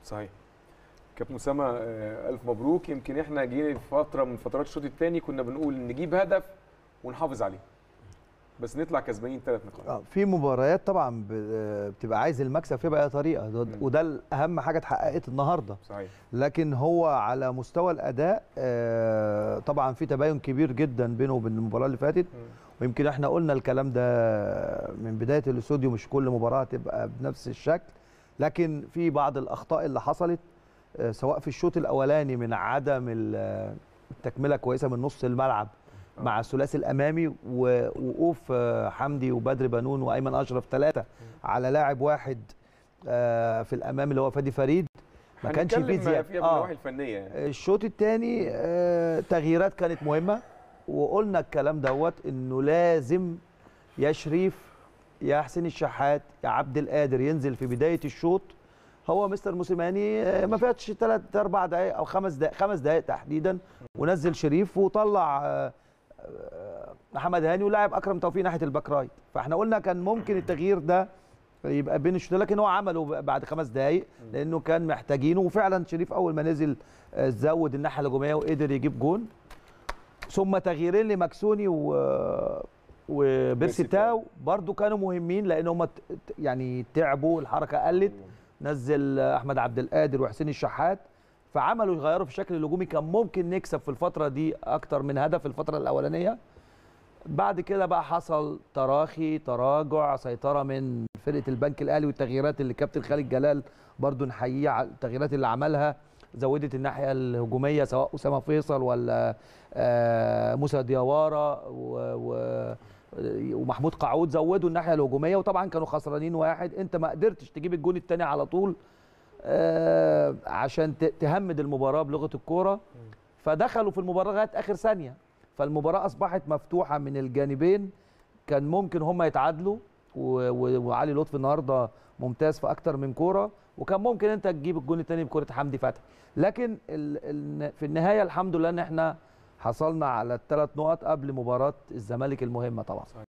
صحيح. كابتن اسامه الف مبروك. يمكن احنا جينا في فتره من فترات الشوط الثاني كنا بنقول نجيب هدف ونحافظ عليه بس نطلع كسبانين 3 نقاط. في مباريات طبعا بتبقى عايز المكسب فيها باي طريقه، وده اهم حاجه اتحققت النهارده. صحيح. لكن هو على مستوى الاداء طبعا في تباين كبير جدا بينه وبين المباراه اللي فاتت، ويمكن احنا قلنا الكلام ده من بدايه الاستوديو، مش كل مباراه تبقى بنفس الشكل، لكن في بعض الاخطاء اللي حصلت سواء في الشوط الاولاني من عدم التكمله كويسه من نص الملعب مع الثلاثي الامامي، ووقوف حمدي وبدر بنون وايمن اشرف 3 على لاعب واحد في الامام اللي هو فادي فريد، ما كانش فيه زياده فيها بالنواحي الفنيه يعني. الشوط الثاني تغييرات كانت مهمه، وقلنا الكلام دوت انه لازم يا شريف يا حسين الشحات يا عبد القادر ينزل في بدايه الشوط. هو مستر موسيماني ما فاتش 3 4 دقائق او 5 دقائق تحديدا، ونزل شريف وطلع محمد هاني ولاعب اكرم توفيق ناحيه الباك رايت، فاحنا قلنا كان ممكن التغيير ده يبقى بين الشوطين، لكن هو عمله بعد 5 دقائق لانه كان محتاجينه، وفعلا شريف اول ما نزل زود الناحيه الهجوميه وقدر يجيب جون. ثم تغييرين لمكسوني وبيرسي تاو برضو كانوا مهمين لان هم يعني تعبوا، الحركه قلت، نزل احمد عبد القادر وحسين الشحات، فعملوا يغيروا في الشكل الهجومي. كان ممكن نكسب في الفتره دي اكتر من هدف في الفتره الاولانيه. بعد كده بقى حصل تراخي، تراجع، سيطره من فرقه البنك الاهلي، والتغييرات اللي كابتن خالد جلال برضو نحييه على التغييرات اللي عملها، زودت الناحيه الهجوميه سواء اسامه فيصل ولا موسى ديawara ومحمود قعود، زودوا الناحيه الهجوميه، وطبعا كانوا خسرانين 1، انت ما قدرتش تجيب الجون الثاني على طول عشان تهمد المباراه بلغه الكوره، فدخلوا في المباراه لغايه اخر ثانيه، فالمباراه اصبحت مفتوحه من الجانبين. كان ممكن هم يتعادلوا، وعلي لطفي النهارده ممتاز في اكتر من كوره، وكان ممكن انت تجيب الجون الثاني بكوره حمدي فتحي، لكن في النهايه الحمد لله ان احنا حصلنا على ال3 نقط قبل مباراه الزمالك المهمه طبعا.